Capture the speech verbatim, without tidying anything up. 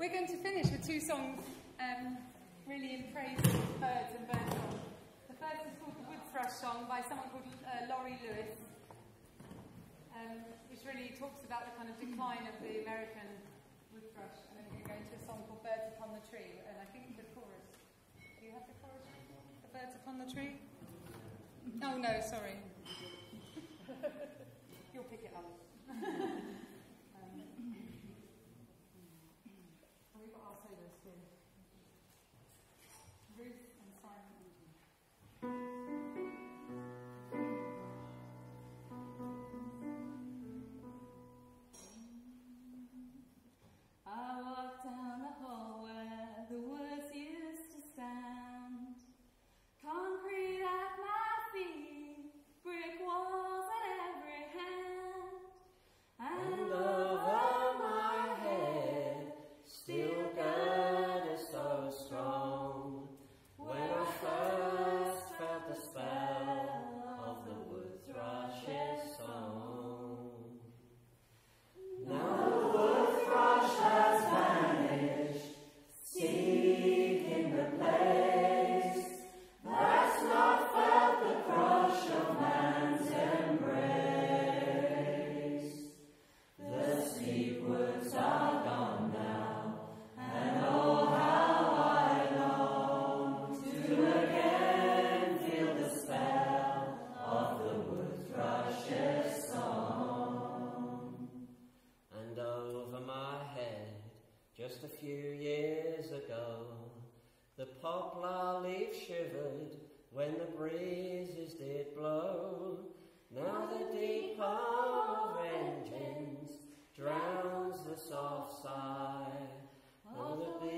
We're going to finish with two songs um, really in praise of birds and bird song. The first is called the Wood Thrush Song by someone called uh, Laurie Lewis, um, which really talks about the kind of decline of the American wood thrush. And then we're going to a song called Birds Upon the Tree, and I think the chorus. Do you have the chorus? The Birds Upon the Tree? Oh no, sorry. You'll pick it up. um, We've got our solos here. Ruth and Simon. I walked down the hall where the woods used to stand. Concrete at my feet, brick walls at every hand. And over my head, still girded so strong, when I first felt the spell of the wood thrush's song. Now the wood thrush has vanished, seeking the place that's not felt the crush of man's embrace. The steep woods are gone now, and oh how I long to again feel the spell of the wood thrush's song. And over my head, just a few years ago, the poplar leaf shivered when the breezes did blow. Now the deep hum of engines drowns the soft sigh of the